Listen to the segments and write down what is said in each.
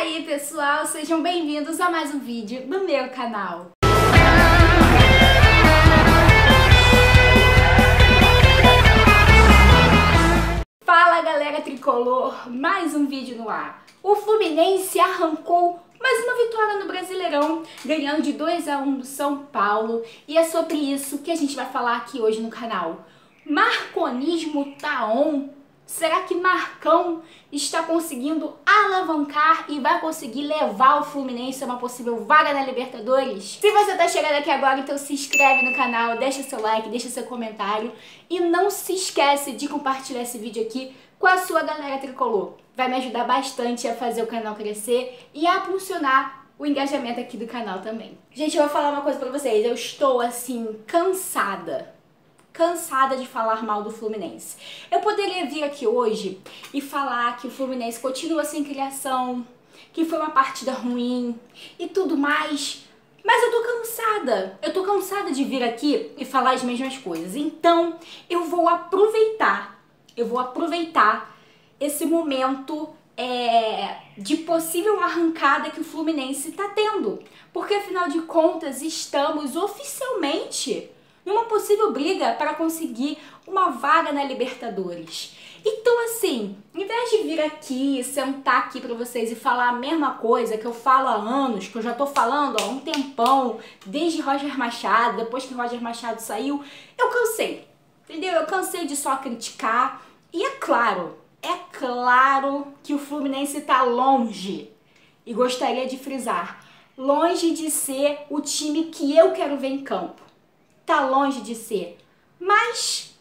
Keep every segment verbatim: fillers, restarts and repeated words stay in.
aí, pessoal, sejam bem-vindos a mais um vídeo no meu canal. Fala, galera tricolor, mais um vídeo no ar. O Fluminense arrancou mais uma vitória no Brasileirão, ganhando de dois a um do São Paulo, e é sobre isso que a gente vai falar aqui hoje no canal. Marconismo tá on? Será que Marcão está conseguindo alavancar e vai conseguir levar o Fluminense a uma possível vaga na Libertadores? Se você está chegando aqui agora, então se inscreve no canal, deixa seu like, deixa seu comentário e não se esquece de compartilhar esse vídeo aqui com a sua galera tricolor. Vai me ajudar bastante a fazer o canal crescer e a impulsionar o engajamento aqui do canal também. Gente, eu vou falar uma coisa pra vocês, eu estou assim cansada. Cansada de falar mal do Fluminense. Eu poderia vir aqui hoje e falar que o Fluminense continua sem criação, que foi uma partida ruim e tudo mais, mas eu tô cansada. Eu tô cansada de vir aqui e falar as mesmas coisas. Então, eu vou aproveitar, eu vou aproveitar esse momento é, de possível arrancada que o Fluminense tá tendo. Porque, afinal de contas, estamos oficialmente numa possível briga para conseguir uma vaga na Libertadores. Então, assim, em vez de vir aqui, sentar aqui para vocês e falar a mesma coisa que eu falo há anos, que eu já tô falando há um tempão, desde Roger Machado, depois que Roger Machado saiu, eu cansei, entendeu? Eu cansei de só criticar. E é claro, é claro que o Fluminense tá longe, e gostaria de frisar, longe de ser o time que eu quero ver em campo. Tá longe de ser, mas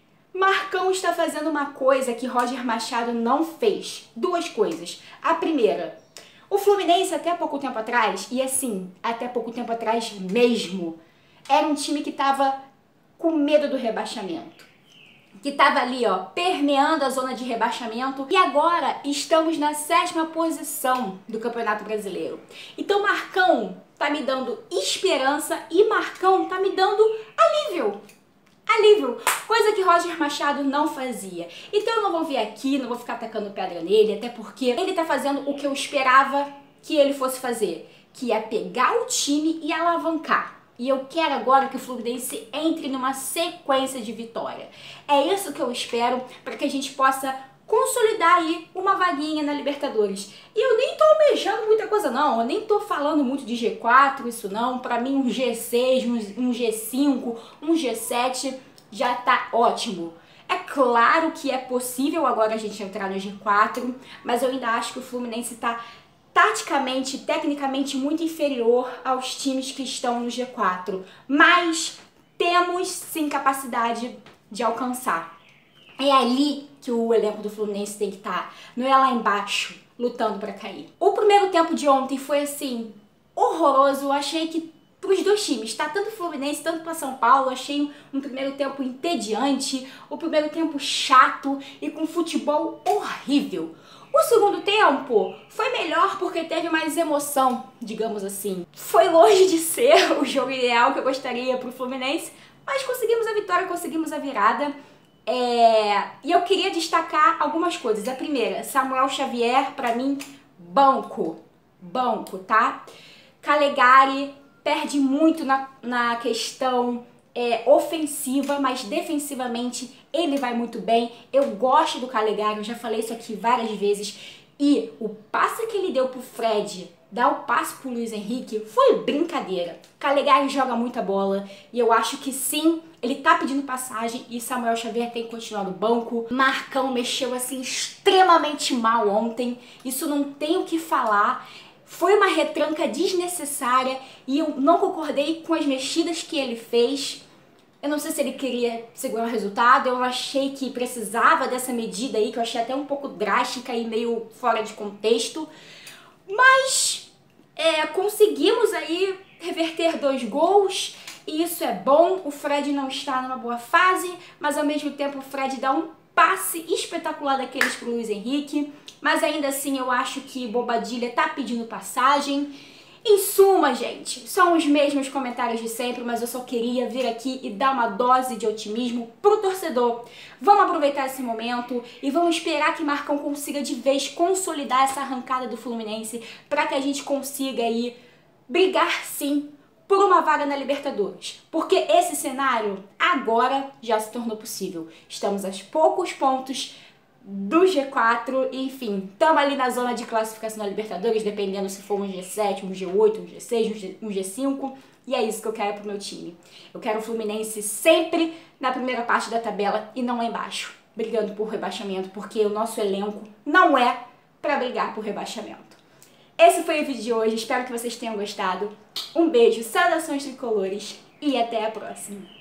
Marcão está fazendo uma coisa que Roger Machado não fez. Duas coisas. A primeira, o Fluminense até pouco tempo atrás, e assim, até pouco tempo atrás mesmo, era um time que tava com medo do rebaixamento. Que tava ali, ó, permeando a zona de rebaixamento, e agora estamos na sétima posição do Campeonato Brasileiro. Então Marcão tá me dando esperança e Marcão tá me dando alívio. Alívio, coisa que Roger Machado não fazia. Então eu não vou vir aqui, não vou ficar atacando pedra nele, até porque ele tá fazendo o que eu esperava que ele fosse fazer, que é pegar o time e alavancar. E eu quero agora que o Fluminense entre numa sequência de vitória. É isso que eu espero para que a gente possa consolidar aí uma vaguinha na Libertadores. E eu nem tô almejando muita coisa não, eu nem tô falando muito de G quatro, isso não. Pra mim um G seis, um G cinco, um G sete já tá ótimo. É claro que é possível agora a gente entrar no G quatro, mas eu ainda acho que o Fluminense tá taticamente, tecnicamente muito inferior aos times que estão no G quatro. Mas temos sim capacidade de alcançar. É ali que o elenco do Fluminense tem que estar, não é lá embaixo, lutando para cair. O primeiro tempo de ontem foi assim, horroroso. Eu achei que pros dois times, tá? Tanto o Fluminense, tanto para São Paulo, eu achei um primeiro tempo entediante, o primeiro tempo chato e com futebol horrível. O segundo tempo foi melhor porque teve mais emoção, digamos assim. Foi longe de ser o jogo ideal que eu gostaria pro Fluminense, mas conseguimos a vitória, conseguimos a virada. É... E eu queria destacar algumas coisas. A primeira, Samuel Xavier, pra mim, banco. Banco, tá? Calegari perde muito na, na questão é, ofensiva, mas defensivamente ele vai muito bem. Eu gosto do Calegari, eu já falei isso aqui várias vezes. E o passe que ele deu pro Fred, dar o passe pro Luiz Henrique, foi brincadeira. Calegari joga muita bola e eu acho que sim, ele tá pedindo passagem e Samuel Xavier tem que continuar no banco. Marcão mexeu assim extremamente mal ontem, isso não tem o que falar. Foi uma retranca desnecessária e eu não concordei com as mexidas que ele fez. Eu não sei se ele queria segurar o resultado, eu achei que precisava dessa medida aí, que eu achei até um pouco drástica e meio fora de contexto. Mas é, conseguimos aí reverter dois gols e isso é bom. O Fred não está numa boa fase, mas ao mesmo tempo o Fred dá um passe espetacular daqueles pro Luiz Henrique. Mas ainda assim eu acho que Bobadilha tá pedindo passagem. Em suma, gente, são os mesmos comentários de sempre, mas eu só queria vir aqui e dar uma dose de otimismo pro torcedor. Vamos aproveitar esse momento e vamos esperar que Marcão consiga de vez consolidar essa arrancada do Fluminense para que a gente consiga aí brigar sim por uma vaga na Libertadores. Porque esse cenário agora já se tornou possível. Estamos a poucos pontos do G quatro, enfim, estamos ali na zona de classificação da Libertadores, dependendo se for um G sete, um G oito, um G seis, um G cinco, e é isso que eu quero pro meu time. Eu quero o Fluminense sempre na primeira parte da tabela e não lá embaixo, brigando por rebaixamento, porque o nosso elenco não é para brigar por rebaixamento. Esse foi o vídeo de hoje, espero que vocês tenham gostado. Um beijo, saudações tricolores e até a próxima!